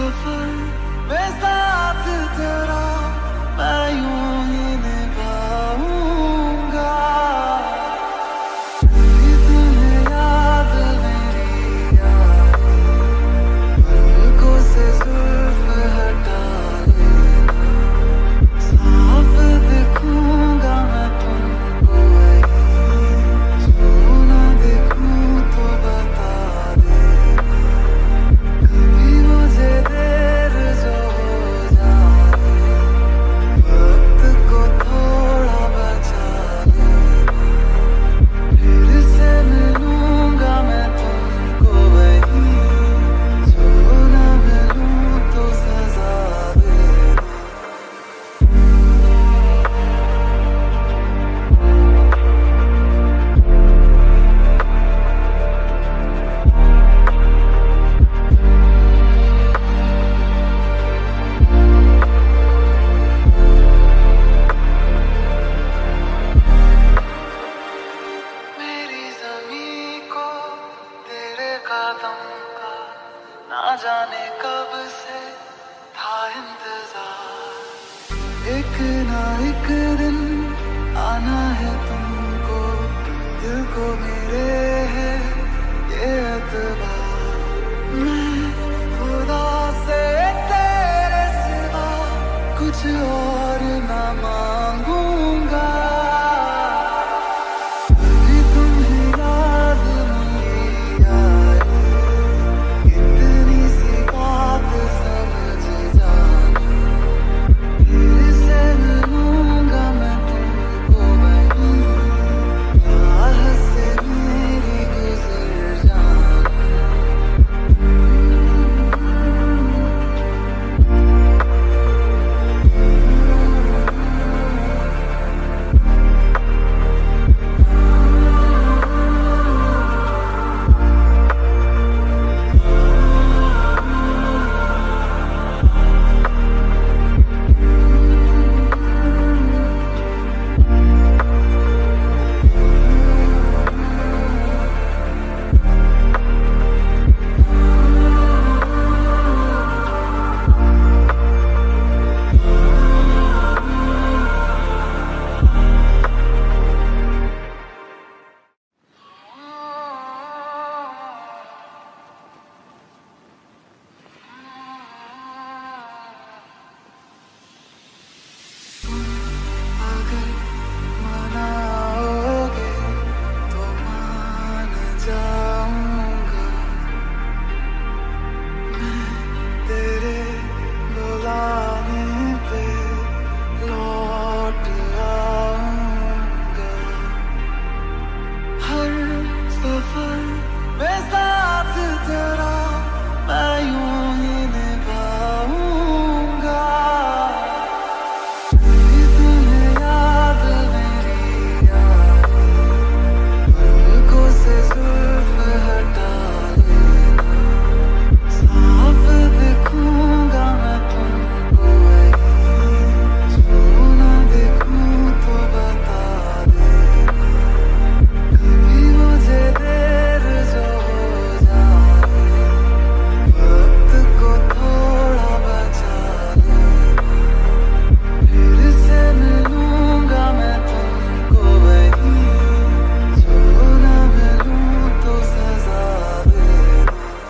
सफर में साथ तेरा मैं यूं ही निभाऊंगा। कभी तुम्हें याद मेरी आए, पलकों से जुल्फ हटा लेना, साफ दिखूंगा मैं तुमको वहीं, जो ना दिखूं तो बता देना। कभी मुझे देर जो हो जाए, वक्त को थोड़ा बचा लेना, फिर से मिलूंगा मैं तुमको वहीं, जो ना मिलूं तो सजा देना। मेरी ज़मीं को तेरे कदम का ना जाने कब से था इंतजार। एक ना एक दिन आना है तुमको, दिल को मेरे है ये एतबार। मैं खुदा से तेरे सिवा कुछ और ना मांगूंगा। कभी तुम्हें याद मेरी आए, इतनी सी बात समझ जाना, फिर से मिलूंगा मैं तुमको वहीं, राह से मेरी गुजर जाना। अगर मनाओगे तो मान जाऊंगा, मैं तेरे बुलाने पे लौट आऊंगा। हर सफर में साथ तेरा मैं यूं ही निभाऊंगा। कभी तुम्हें याद मेरी आए, पलकों से जुल्फ हटा लेना, साफ दिखूंगा मैं तुमको वहीं, जो ना दिखूं तो बता देना। कभी मुझे देर जो हो जाए, वक्त को थोड़ा बचा लेना, फिर से मिलूंगा मैं तुमको वहीं, जो ना मिलूं तो सजा देना।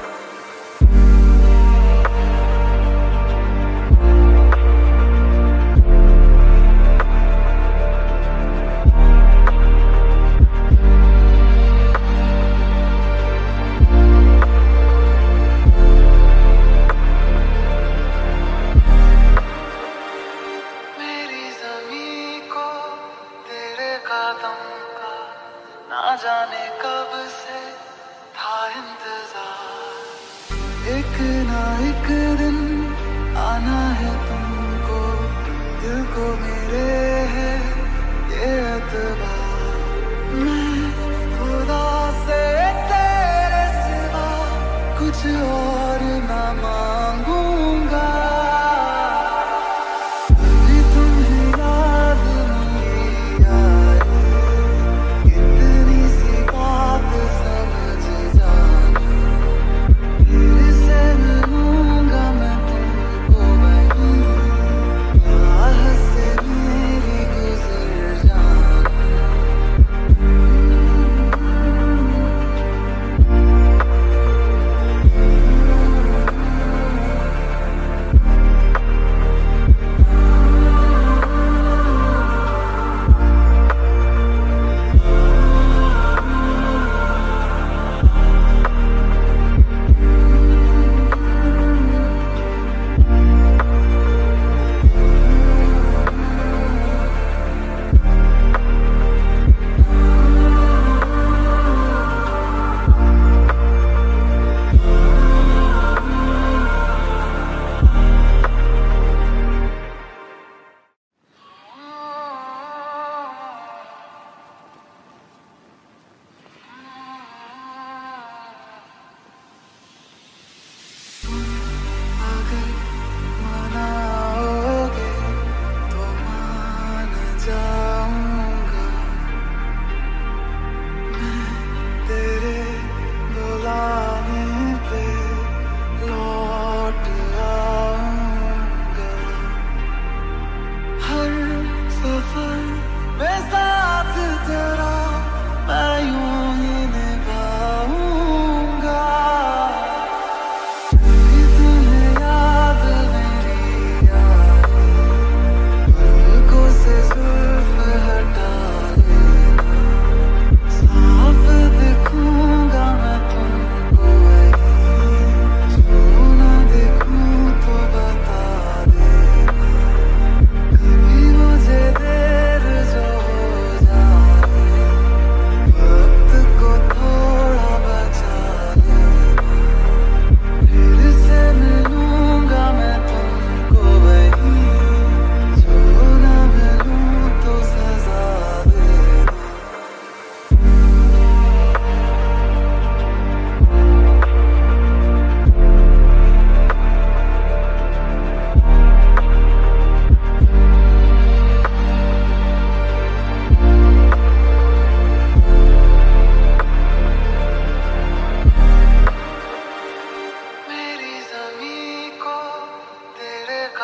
मेरी ज़मीं को तेरे कदम का ना जाने कब से था इंतजार। एक ना एक दिन आना है तुमको, दिल को मेरे है ये एतबार। मैं खुदा से तेरे सिवा कुछ और ना मांगूंगा। कभी तुम्हें याद मेरी आए, इतनी सी बात समझ जाना, फिर से मिलूंगा मैं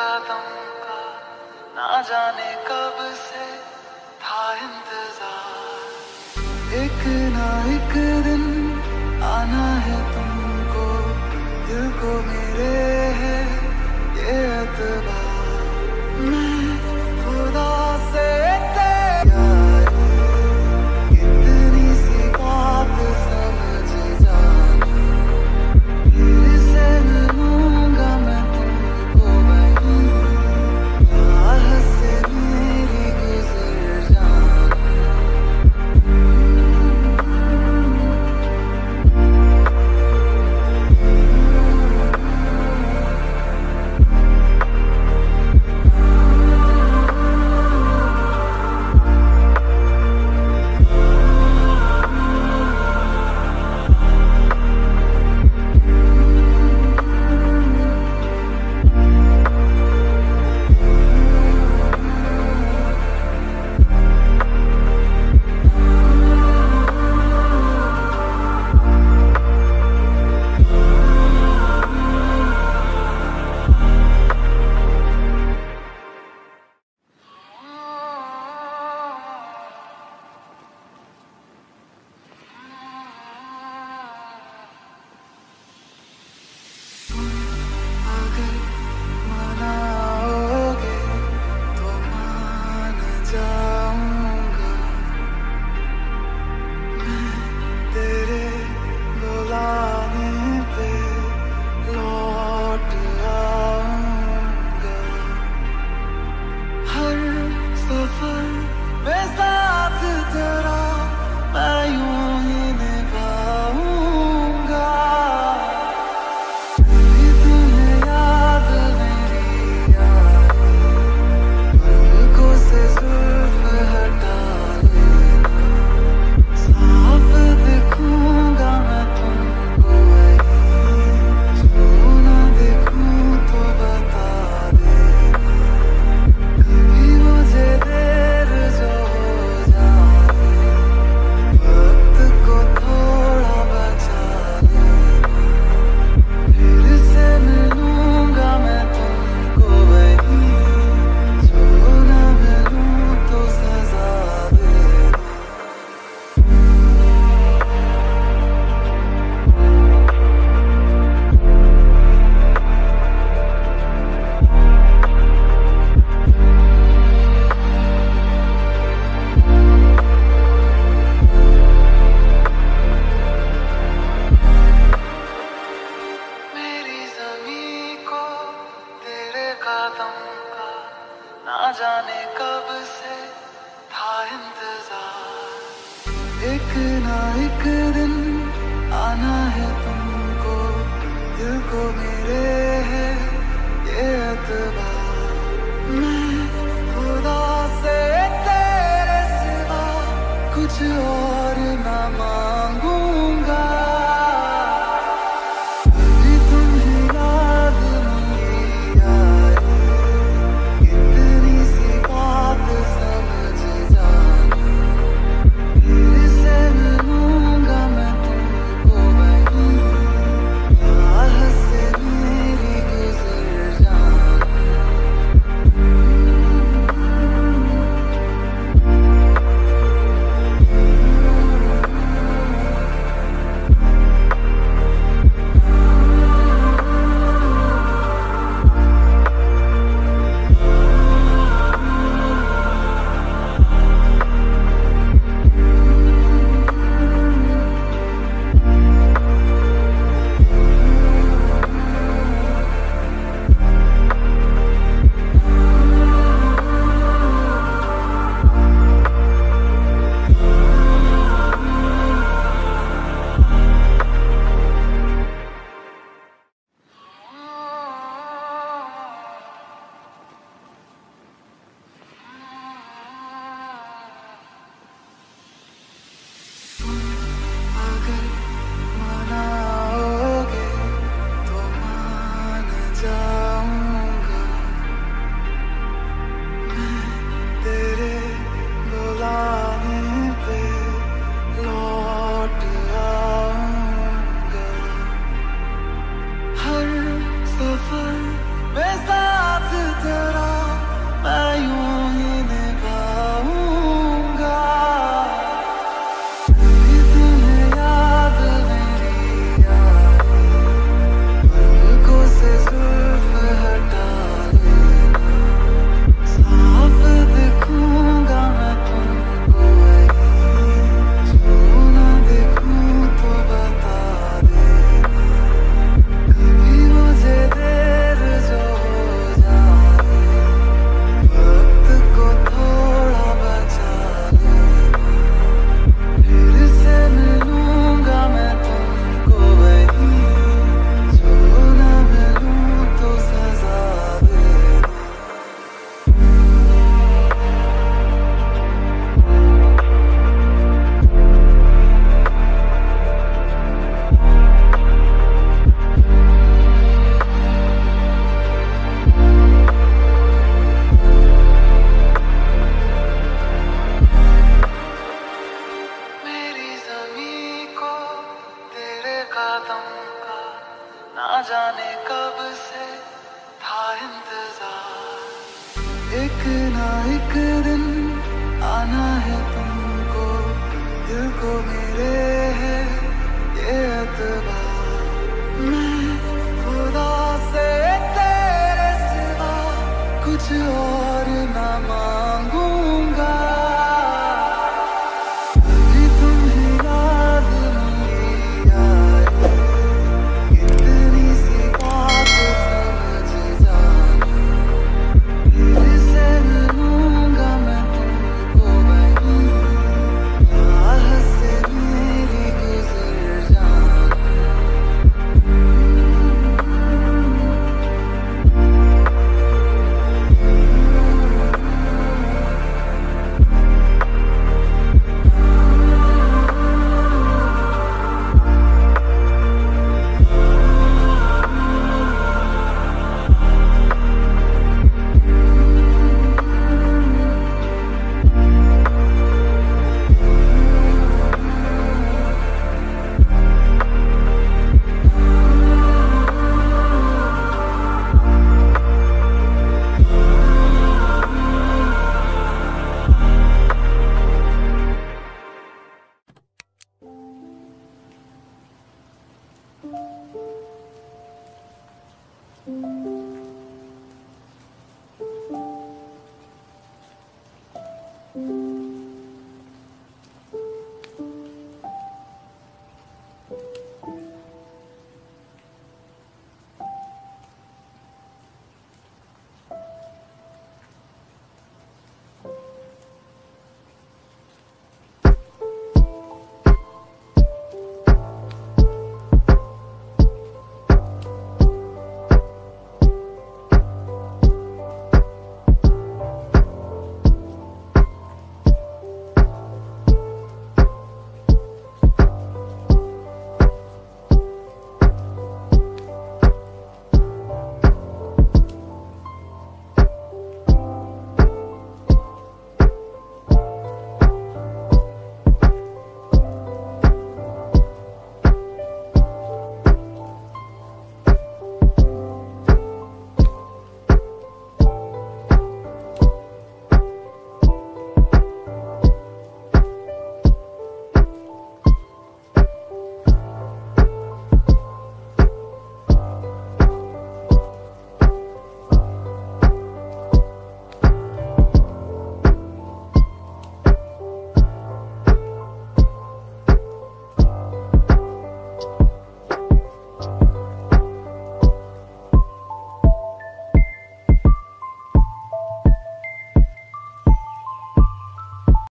कदम का ना जाने कब से था इंतजार। एक ना एक दिन आना है तुमको, दिल को मेरे है ये एतबार। मैं खुदा से इतनी सी बात समझ जाना, फिर से मिलूंगा मैं तुमको वहीं, राह से मेरी गुजर जाना। अगर मनाओगे तो मान जाऊंगा, मैं तेरे बुलाने पे लौट आऊंगा। हर सफर में साथ तेरा मैं यूं ही निभाऊंगा। तुम्हें याद मेरी आई, पलकों से जुल्फ हटा लेना, साफ दिखूंगा मैं तुमको वहीं, जो ना देखूं तो बता देना। कभी मुझे देर जो हो जाए, वक्त को थोड़ा बचा लेना, फिर से मिलूंगा मैं तुमको वहीं, जो ना मिलूं तो सजा देना। मेरी ज़मीं को तेरे कदम का ना जाने कब से था इंतजार। एक ना एक दिन आना है तुमको, दिल को मेरे है ये एतबार। मैं खुदा से तेरे सिवा कुछ और ना मांगूंगा। कभी तुम्हें याद मेरी आई, इतनी सी बात समझ जाना, फिर से मिलूंगा मैं तुमको वहीं, राह से मेरी गुजर जाना। अगर मनाओगे तो मान जाऊंगा, मैं तेरे बुलाने पे लौट आऊंगा। हर सफर में साथ जाने कब से था इंतजार। एक ना एक दिन आना है तुमको, दिल को मेरे है ये एतबार। मैं खुदा से तेरे सिवा कुछ और ना मांगूंगा। अभी तुम्हें याद नहीं आई, इतनी सी बात समझ जाना। फिर से मिलूंगा मैं तुमको वहीं, राह से मेरी गुजर जाना।